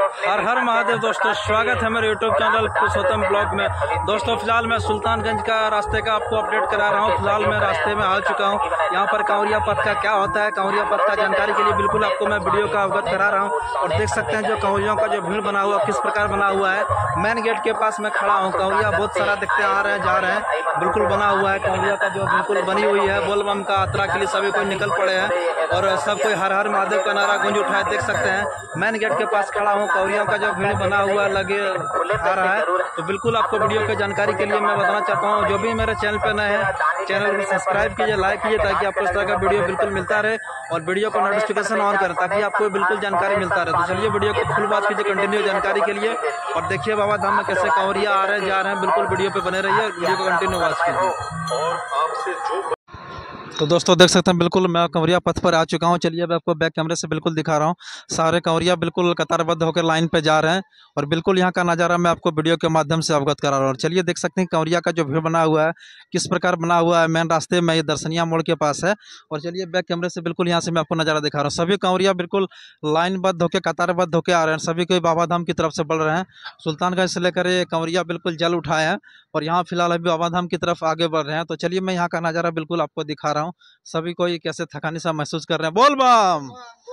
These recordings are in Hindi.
हर हर महादेव दोस्तों, स्वागत है मेरे यूट्यूब चैनल पुरुषोत्तम ब्लॉग में। दोस्तों फिलहाल मैं सुल्तानगंज का रास्ते का आपको अपडेट करा रहा हूँ। फिलहाल मैं रास्ते में आ चुका हूँ। यहाँ पर कांवरिया पथ का क्या होता है, कांवरिया पथ का जानकारी के लिए बिल्कुल आपको मैं वीडियो का अवगत करा रहा हूँ। और देख सकते हैं जो कांवरियों का जो भीड़ बना हुआ किस प्रकार बना हुआ है। मेन गेट के पास मैं खड़ा हूँ। कांवरिया बहुत सारा देखते आ रहे हैं, जा रहे हैं, बिल्कुल बना हुआ है। कांवरिया का जो बिल्कुल बनी हुई है, बोलबम का यात्रा के लिए सभी कोई निकल पड़े हैं और सब कोई हर हर महादेव का नारा गूंज उठाए। देख सकते हैं मेन गेट के पास खड़ा हूँ। कांवरियों का जो भीड़ बना हुआ लगे आ रहा है, तो बिल्कुल आपको वीडियो की जानकारी के लिए मैं बताना चाहता हूँ। जो भी मेरे चैनल पे नए हैं, चैनल को सब्सक्राइब कीजिए, लाइक कीजिए, ताकि आपको इस तरह का वीडियो बिल्कुल मिलता रहे। और वीडियो को नोटिफिकेशन ऑन करें ताकि आपको बिल्कुल जानकारी मिलता रहे। तो चलिए वीडियो को फुल वॉच कीजिए कंटिन्यू जानकारी के लिए। और देखिए बाबा धाम में कैसे कांवरिया आ रहे हैं, जा रहे हैं, बिल्कुल वीडियो पे बने रहिए, वीडियो को कंटिन्यू वॉच कीजिए। तो दोस्तों देख सकते हैं बिल्कुल मैं कांवरिया पथ पर आ चुका हूं। चलिए मैं आपको बैक कैमरे से बिल्कुल दिखा रहा हूं। सारे कांवरिया बिल्कुल कतारबद्ध होकर लाइन पे जा रहे हैं और बिल्कुल यहां का नज़ारा मैं आपको वीडियो के माध्यम से अवगत करा रहा हूं। चलिए देख सकते हैं कांवरिया का जो भीड़ बना हुआ है किस प्रकार बना हुआ है। मेन रास्ते में ये दर्शनिया मोड़ के पास है। और चलिए बैक कैमरे से बिल्कुल यहाँ से मैं आपको नज़ारा दिखा रहा हूँ। सभी कांवरिया बिल्कुल लाइनबद्ध होकर कतारबद्ध होकर आ रहे हैं। सभी कोई बाबा धाम की तरफ से बढ़ रहे हैं। सुल्तानगंज से लेकर ये कांवरिया बिल्कुल जल उठाए हैं और यहाँ फिलहाल अभी बाबा धाम की तरफ आगे बढ़ रहे हैं। तो चलिए मैं यहाँ का नज़ारा बिल्कुल आपको दिखा रहा हूँ। सभी कोई कैसे थकानी सा महसूस कर रहे हैं, बोल बम।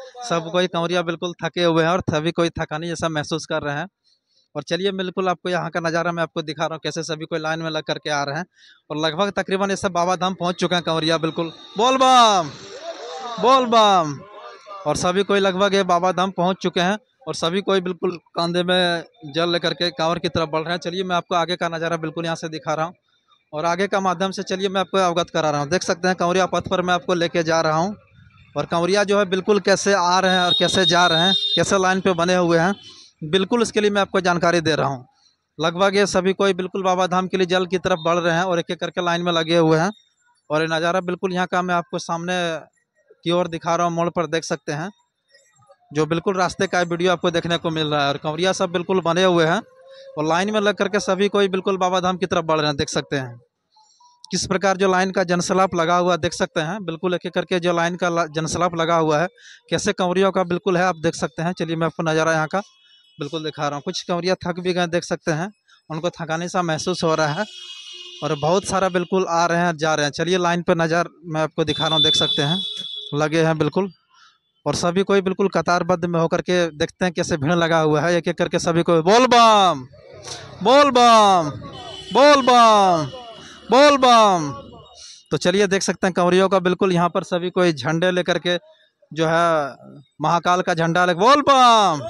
सब कोई कांवरिया बिल्कुल थके हुए हैं और सभी कोई थकानी जैसा महसूस कर रहे हैं। और चलिए बिल्कुल आपको यहाँ का नज़ारा मैं आपको दिखा रहा हूँ कैसे सभी कोई लाइन में लग करके आ रहे हैं। और लगभग तकरीबन ये सब बाबा धाम पहुँच चुके हैं कांवरिया बिल्कुल, बोल बम बोल बम। और सभी कोई लगभग ये बाबा धाम पहुँच चुके हैं और सभी कोई बिल्कुल कांधे में जल लेकर के कांवर की तरफ बढ़ रहे हैं। चलिए मैं आपको आगे का नज़ारा बिल्कुल यहाँ से दिखा रहा हूँ और आगे का माध्यम से चलिए मैं आपको अवगत करा रहा हूँ। देख सकते हैं कांवरिया पथ पर मैं आपको लेके जा रहा हूँ और कांवरिया जो है बिल्कुल कैसे आ रहे हैं और कैसे जा रहे हैं, कैसे लाइन पे बने हुए हैं, बिल्कुल इसके लिए मैं आपको जानकारी दे रहा हूँ। लगभग ये सभी कोई बिल्कुल बाबा धाम के लिए जल की तरफ बढ़ रहे हैं और एक एक करके लाइन में लगे हुए हैं। और ये नज़ारा बिल्कुल यहाँ का मैं आपको सामने की ओर दिखा रहा हूँ। मोड़ पर देख सकते हैं जो बिल्कुल रास्ते का वीडियो आपको देखने को मिल रहा है। और कांवरिया सब बिल्कुल बने हुए हैं और लाइन में लग करके सभी कोई बिल्कुल बाबा धाम की तरफ बढ़ रहे हैं। देख सकते हैं किस प्रकार जो लाइन का जनसलाप लगा हुआ देख सकते हैं। बिल्कुल एक एक करके जो लाइन का जनसलाप लगा हुआ है कैसे कांवरियों का बिल्कुल है, आप देख सकते हैं। चलिए मैं आपको नज़ारा यहाँ का बिल्कुल दिखा रहा हूँ। कुछ कांवरिया थक भी गए, देख सकते हैं, उनको थकाने सा महसूस हो रहा है। और बहुत सारा बिल्कुल आ रहे हैं, जा रहे हैं। चलिए लाइन पर नज़र मैं आपको दिखा रहा हूँ, देख सकते हैं लगे हैं बिल्कुल। और सभी कोई बिल्कुल कतारबद्ध में होकर के देखते हैं कैसे भीड़ लगा हुआ है। एक एक करके सभी को बोल बम बोल बम बोल बम बोल बम। तो चलिए देख सकते हैं कांवरियों का बिल्कुल यहाँ पर सभी कोई झंडे लेकर के जो है महाकाल का झंडा ले बोल बम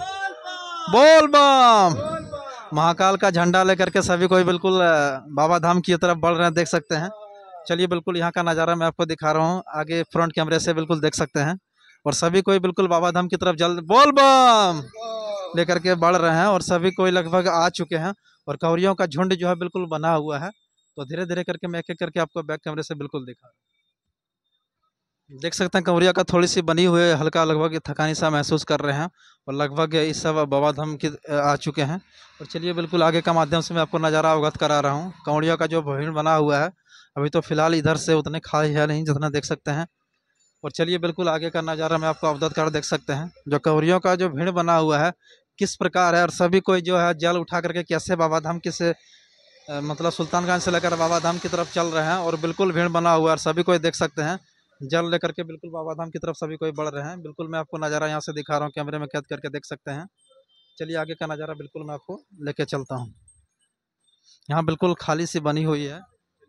बोल बम, महाकाल का झंडा लेकर के सभी कोई बिल्कुल बाबा धाम की तरफ बढ़ रहे हैं, देख सकते हैं। चलिए बिल्कुल यहाँ का नज़ारा मैं आपको दिखा रहा हूँ आगे फ्रंट कैमरे से बिल्कुल देख सकते हैं। और सभी कोई बिल्कुल बाबा धाम की तरफ जल्द बोल बम लेकर के बढ़ रहे हैं और सभी कोई लगभग आ चुके हैं। और कांवरियों का झुंड जो है बिल्कुल बना हुआ है। तो धीरे धीरे करके मैं एक एक करके आपको बैक कैमरे से बिल्कुल दिखा रहा हूं। देख सकते हैं कांवरिया का थोड़ी सी बनी हुई हल्का लगभग थकानी सा महसूस कर रहे हैं और लगभग इस सब बाबा धाम की आ चुके हैं। और चलिए बिल्कुल आगे का माध्यम से मैं आपको नज़ारा अवगत करा रहा हूँ। कांवरिया का जो भीड़ बना हुआ है अभी तो फिलहाल इधर से उतने खाली है नहीं जितना देख सकते हैं। और चलिए बिल्कुल आगे का नज़ारा मैं आपको अवगत कर देख सकते हैं जो कांवरियों का जो भीड़ बना हुआ है किस प्रकार है। और सभी कोई जो है जल उठा करके कैसे बाबा धाम के से मतलब सुल्तानगंज से लेकर बाबा धाम की तरफ चल रहे हैं। और बिल्कुल भीड़ बना हुआ है और सभी कोई देख सकते हैं जल लेकर के बिल्कुल बाबा धाम की तरफ सभी कोई बढ़ रहे हैं। बिल्कुल मैं आपको नज़ारा यहाँ से दिखा रहा हूँ, कैमरे में कैद करके देख सकते हैं। चलिए आगे का नज़ारा बिल्कुल मैं आपको लेके चलता हूँ। यहाँ बिल्कुल खाली सी बनी हुई है,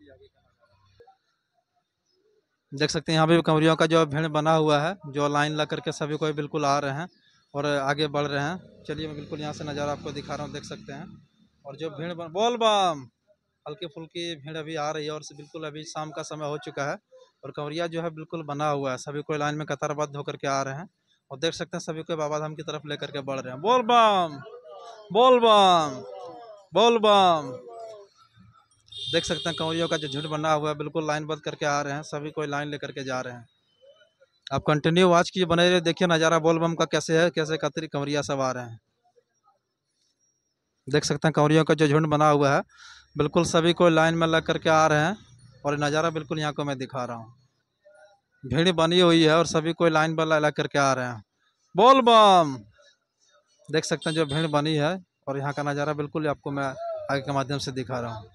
देख सकते हैं। यहाँ पे भी कांवरियों का जो भीड़ बना हुआ है जो लाइन लग करके सभी कोई बिल्कुल आ रहे हैं और आगे बढ़ रहे हैं। चलिए मैं बिल्कुल यहाँ से नज़ारा आपको दिखा रहा हूँ, देख सकते हैं। और जो भीड़ बोल बम हल्की फुल्की भीड़ अभी आ रही है और बिल्कुल अभी शाम का समय हो चुका है और कांवरिया जो है बिल्कुल बना हुआ है। सभी कोई लाइन में कतारबद्ध होकर के आ रहे हैं और देख सकते हैं सभी कोई बाबा धाम की तरफ लेकर के बढ़ रहे हैं। बोल बम बोल बम बोल बम। देख सकते हैं कांवरियों का जो झुंड बना हुआ है बिल्कुल लाइनबद्ध करके आ रहे हैं। सभी कोई लाइन लेकर के जा रहे हैं। आप कंटिन्यू वॉच कीजिए, बने रहिए, देखिए नज़ारा बोल बम का कैसे है, कैसे कतरी कांवरिया सब आ रहे हैं। देख सकते हैं कांवरियों का जो झुंड बना हुआ है बिल्कुल सभी कोई लाइन में लग करके आ रहे हैं और नज़ारा बिल्कुल यहाँ को मैं दिखा रहा हूँ। भीड़ बनी हुई है और सभी कोई लाइन पर लग करके आ रहे हैं। बोल बम देख सकते हैं जो भीड़ बनी है, और यहाँ का नज़ारा बिल्कुल आपको मैं आगे के माध्यम से दिखा रहा हूँ।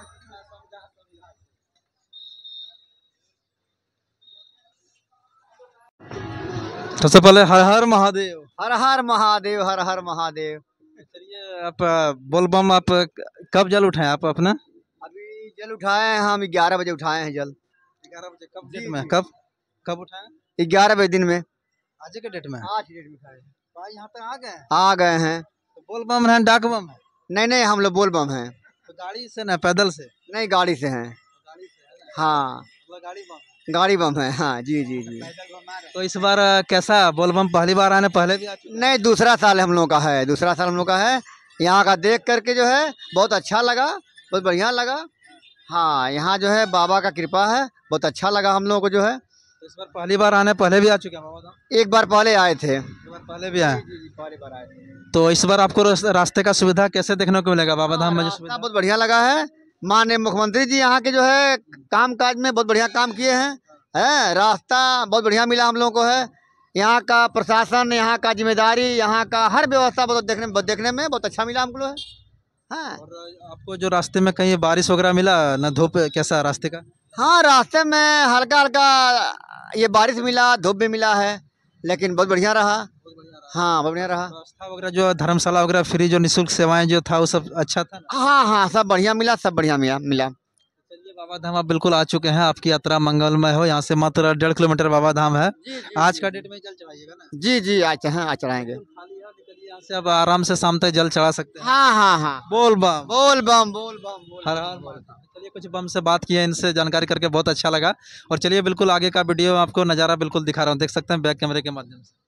सबसे पहले हर हर महादेव। हर हर महादेव, हर हर महादेव। चलिए आप बोलबम आप कब जल उठाए आप अपना? अभी जल उठाए हैं हम 11 बजे उठाए हैं जल। 11 बजे कब डेट में? कब कब उठाए? 11 बजे दिन में। आज के डेट में? आज की डेट में उठाए। भाई यहाँ तक आ गए? आ गए हैं। तो बोलबम है डाक बम है? नहीं नहीं, हम लोग बोल बम हैं। तो गाड़ी से ना पैदल से? नहीं, गाड़ी से हैं। गाड़ी से है ना? हाँ, गाड़ी बम है। गाड़ी बम है। हाँ जी जी जी। तो इस बार कैसा बोलबम पहली बार आने पहले भी आ चुके? नहीं, दूसरा साल हम लोग का है, दूसरा साल हम लोग का है। यहाँ का देख करके जो है बहुत अच्छा लगा, बहुत बढ़िया लगा। हाँ, यहाँ जो है बाबा का कृपा है, बहुत अच्छा लगा हम लोगों को जो है। तो इस बार पहली बार आने पहले भी आ चुके हैं बाबा धाम? एक बार पहले आए थे। एक बार पहले भी आए? पहली बार आए थे। तो इस बार आपको रास्ते का सुविधा कैसे देखने को मिलेगा बाबा धाम में? जो सुविधा बहुत बढ़िया लगा है। माननीय मुख्यमंत्री जी यहाँ के जो है काम काज में बहुत बढ़िया काम किए हैं। रास्ता बहुत बढ़िया मिला हम लोगों को है। यहाँ का प्रशासन, यहाँ का जिम्मेदारी, यहाँ का हर व्यवस्था बहुत देखने में बहुत अच्छा मिला हमको है। हाँ। और आपको जो रास्ते में कहीं बारिश वगैरह मिला ना, धूप कैसा रास्ते का? हाँ, रास्ते में हल्का हल्का ये बारिश मिला, धूप भी मिला है, लेकिन बहुत बढ़िया रहा। हाँ, बहुत बढ़िया रहा। व्यवस्था वगैरह जो धर्मशाला वगैरह फ्री जो निःशुल्क सेवाएं जो था वो सब अच्छा था ना? हाँ हाँ, सब बढ़िया मिला, सब बढ़िया मिला। चलिए बाबा धाम आप बिल्कुल आ चुके हैं, आपकी यात्रा मंगलमय हो। यहाँ से मात्र 1.5 किलोमीटर बाबा धाम है। आज का डेट में जल चढ़ाइएगा ना? जी जी, आज चढ़ाएंगे। यहाँ से अब आराम से शाम तक जल चढ़ा सकते हैं। हाँ हाँ हाँ। बोल बम बोल बम, बोल बम। हर हर महादेव। चलिए कुछ बम से बात की है, इनसे जानकारी करके बहुत अच्छा लगा। और चलिए बिल्कुल आगे का वीडियो आपको नज़ारा बिल्कुल दिखा रहा हूँ, देख सकते हैं बैक कैमरे के माध्यम से।